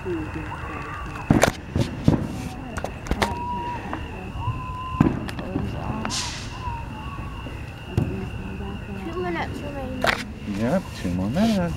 Minutes remaining. Yep, 2 more minutes.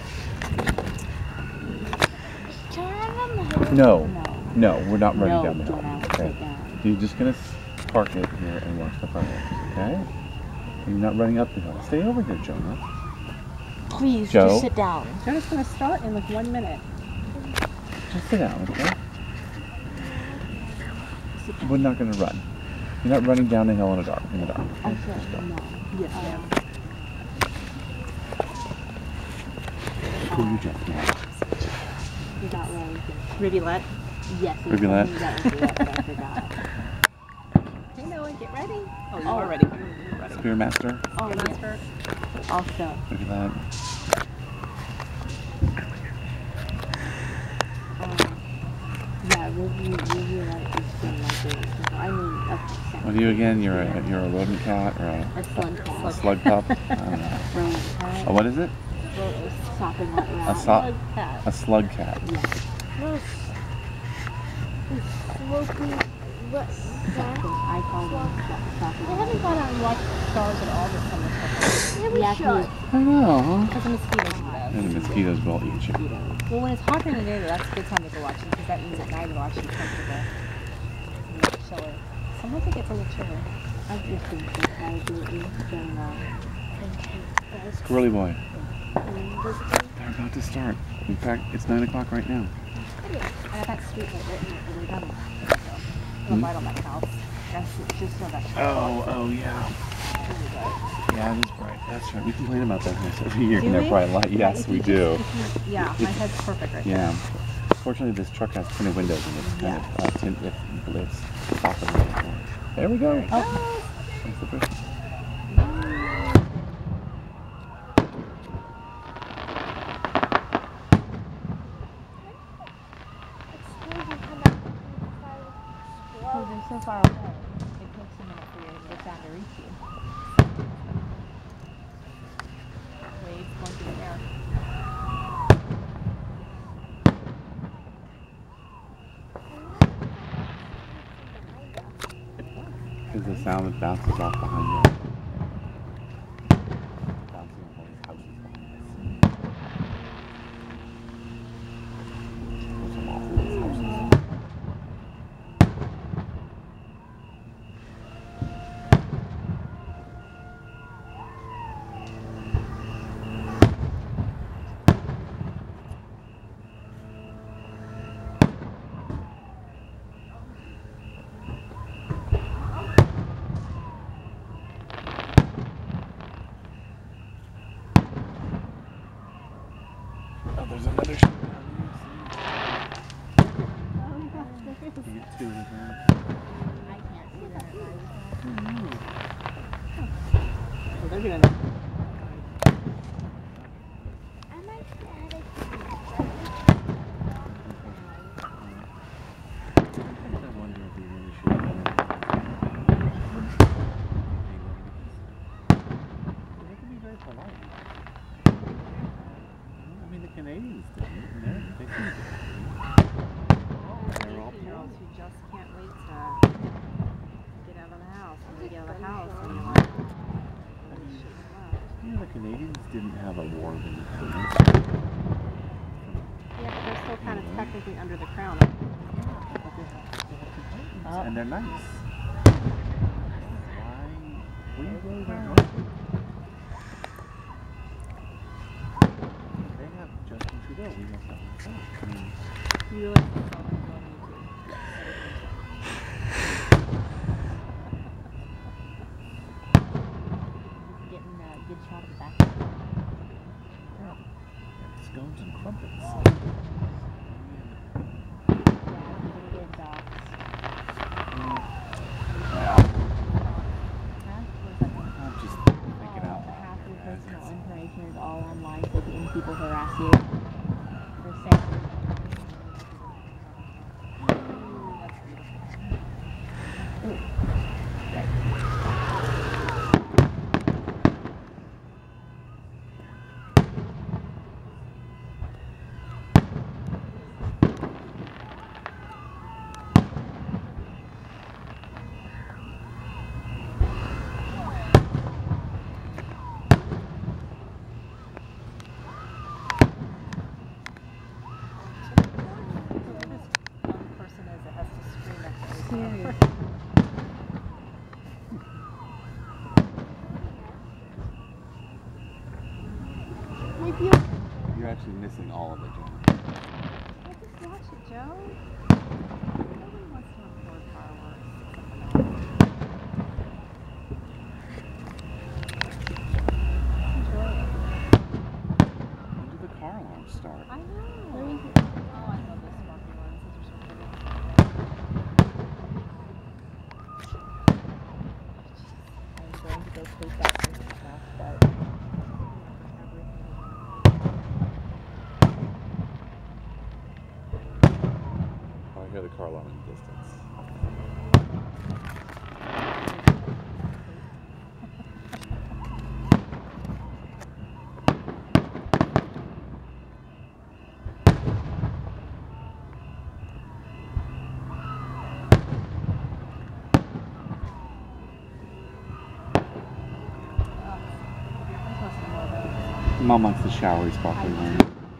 Turn on the hill. No, we're not running down the hill. Jonah, Okay. sit down. You're just gonna park it here and watch the fireworks, okay? You're not running up the hill. Stay over here, Jonah. Please, Joe? just sit down. Jonah's going to start in like 1 minute. Just sit down, okay? We're not gonna run. You're not running down the hill in the dark. Okay? Just go. Yes, ma'am. Who you just met? You got ready. Rivulette. Yes, you Rivulette. told me that was the I forgot. Hey, Noah, get ready. Oh, you Oh. are ready. Ready. Spearmaster. Oh, yes. Master. Also, Look at that. yeah, Rivulette is been like it. I mean, What are you again? You're a rodent cat or a slug cat. a slug pup? I don't know. Rodent cat. Oh, what is it? Sopping like A that. slug cat. Yeah. What? I call them sopping. I haven't gone out and watched stars at all this summer. Yeah, we Yeah, should. I know. Because the mosquitoes do that. And the mosquitoes will eat you. Well, when it's hot during the day, though, that's a good time to go watching because that means at night you're watching comfortable. It's a little chilly. Sometimes it gets a little chilly. I've just been so tired lately. Squirrely boy. They're about to start. In fact, it's 9 o'clock right now. And I got street light right in the done. Hmm? Right on that house. That's just so that. Oh, yeah. Yeah, it is bright. That's right. We complain about that house every year Do in their we? bright light. Yeah, Yes, if we you- do. Yeah, my head's perfect right Yeah. Fortunately, this truck has tinted windows and it's kind of tint with blitz. There we go. Oh. That's the first. Oh, they're so far away. It takes a minute for your sound to reach you. Waves going through the air. Because the sound that bounces off behind you. Bouncing off all these houses behind us. There's some awful these houses. Oh, there's another ship down here. You get two in the ground. I can't see that. Oh, they're doing. I wonder if we really should. They can be very polite. I mean, the Canadians didn't. They seem to. They're all 18-year-olds polite. who just can't wait to get out of the house. When they get out of the house, and you're like, You know, the Canadians didn't have a war of independence. yeah, but they're still kind of technically under the crown. But they have titans, and they're nice. Why? We really don't know. They have Justin Trudeau. We have something like that. I mean, You really feel like going into Getting a good shot of the back. scones and crumpets. Yeah, getting good dogs. I'm just thinking out Half loud your here, guys. personal information is all online, so getting people harass you for safety. missing all of it, Joe. Well, just watch it, Joe. Nobody wants to record fireworks except for now. Enjoy it. When did the car alarm start? I know. Oh, I love those sparkly ones. Those are so pretty. I'm going to go take that Christmas mask, but Oh, I hear the car alarm in the distance. Mom likes the showery sparkly one.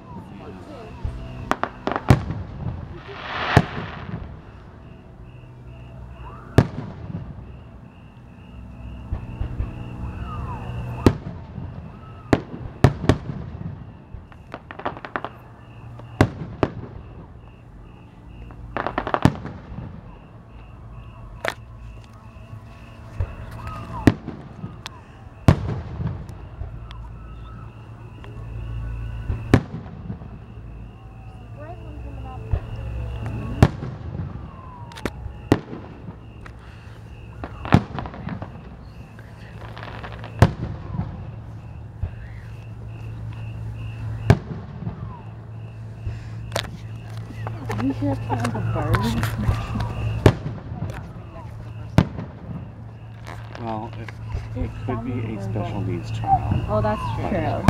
Bright one coming up. We should have put like a bird. Well, it could be a special needs child. Oh, that's true. True.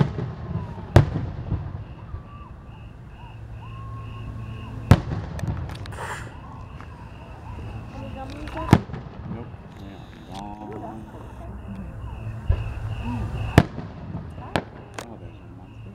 Any gummies left? Nope, they are gone. Oh, there's a monster.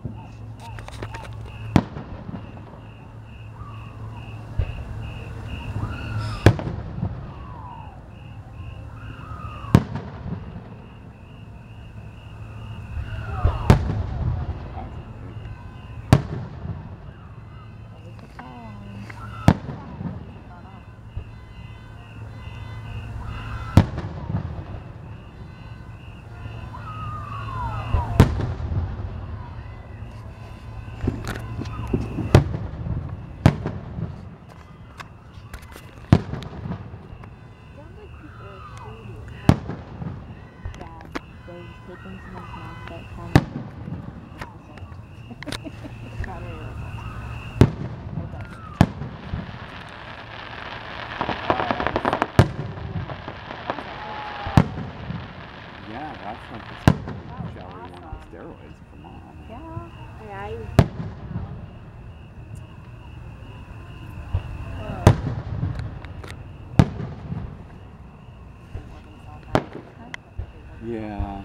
Sounds like people are shooting. Yeah, they're taking someone's mask that comes. It's not really like that. Yeah, that's like the showery one on steroids for Mom. Yeah. I Yeah.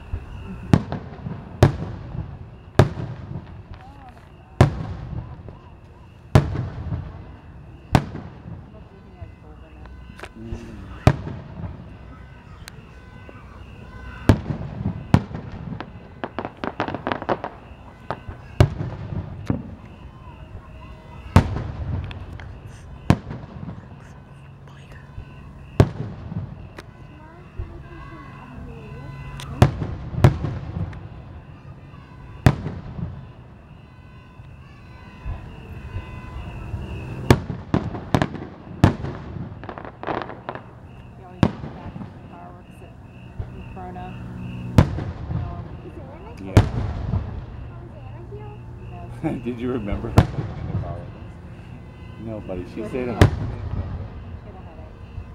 You always go back to the fireworks at Corona. Is Anna here? Yeah. Oh, is Anna here? Did you remember her in the car with us? No, buddy. She stayed at home. She had a headache.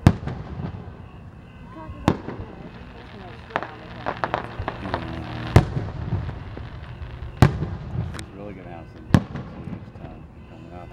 You talking about the She was down with her. She's really gonna have some serious time coming up.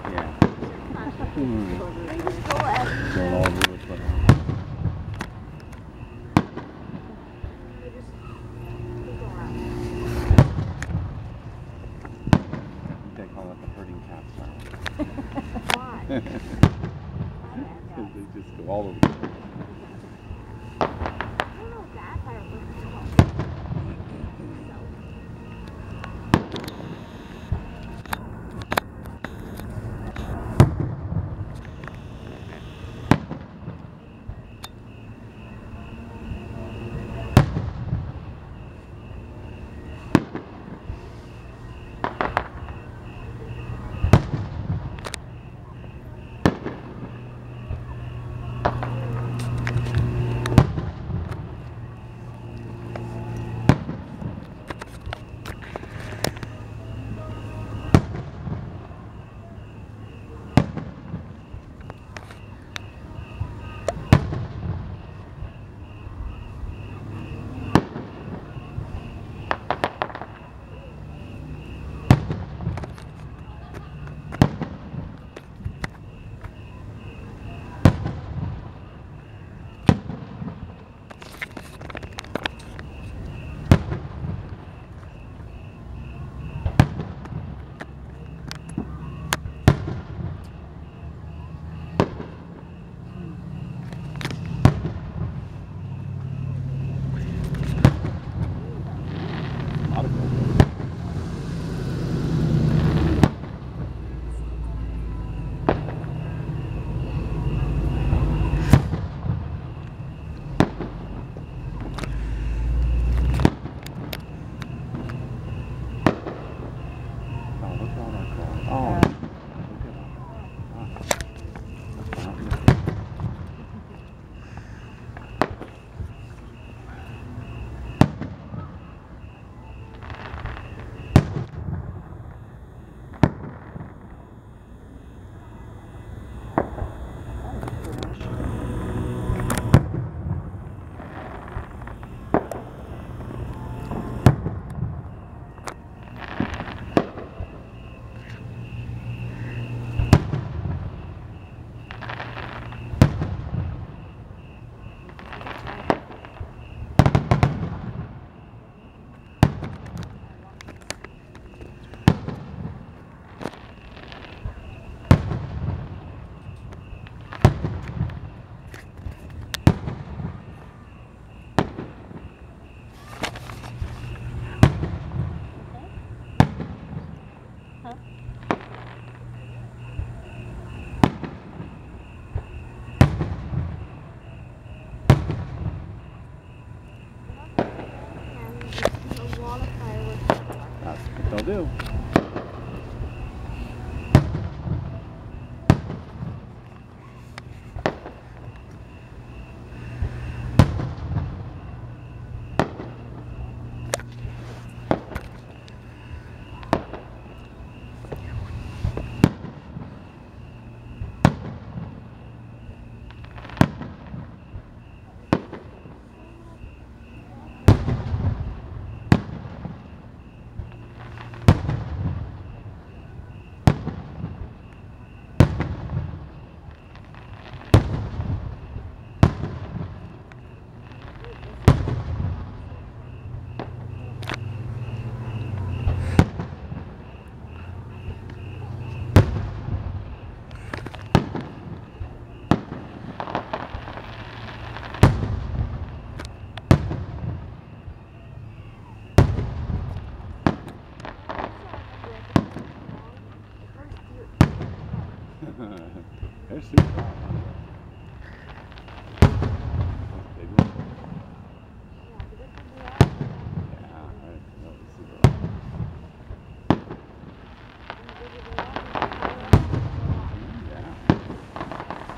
Yeah. They just go everywhere. Going all over the place. They just go out. They call it the herding cat style. Why? Because they just go all over the place. I don't know that part was called. A lot of gold. Oh, look at all that gold. Oh, look at that. Ah, fountain. And a wall of fireworks. That's what they'll do. They're super hot. Those big ones? Yeah, I know it's super hot. Yeah.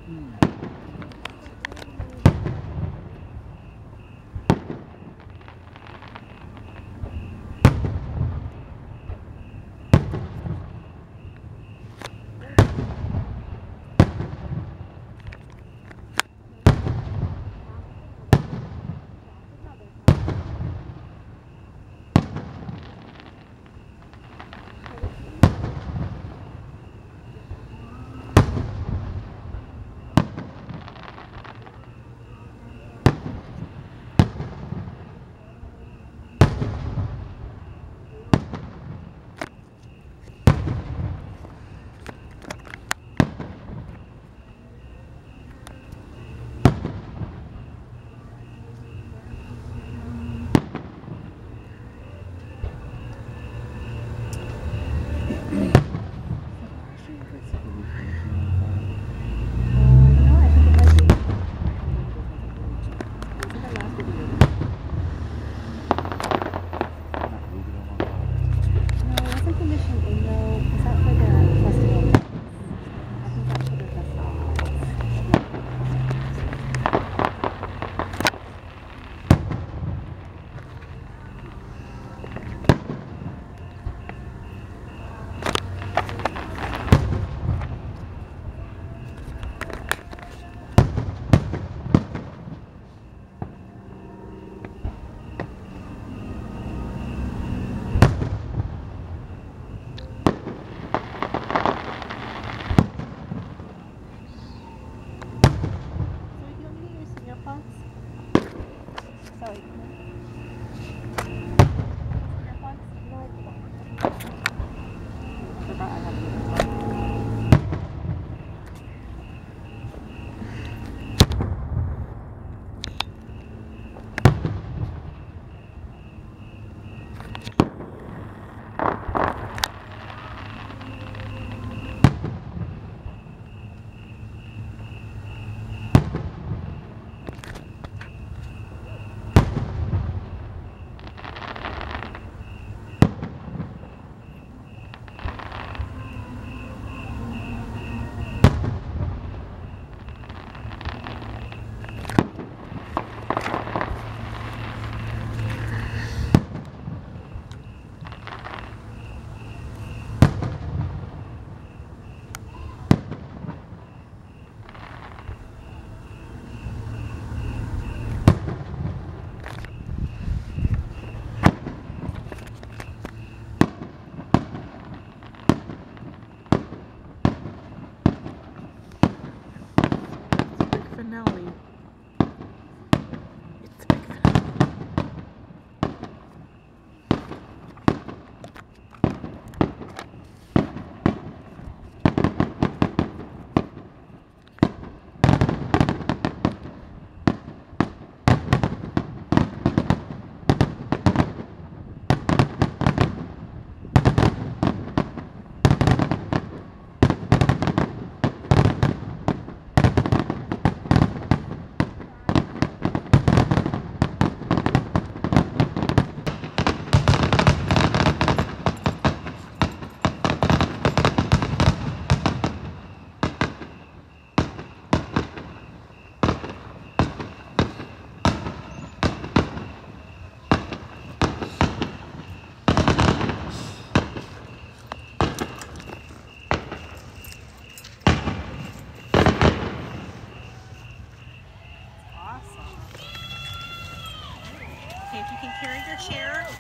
finale. It's the big finale. Okay, if you can carry your chair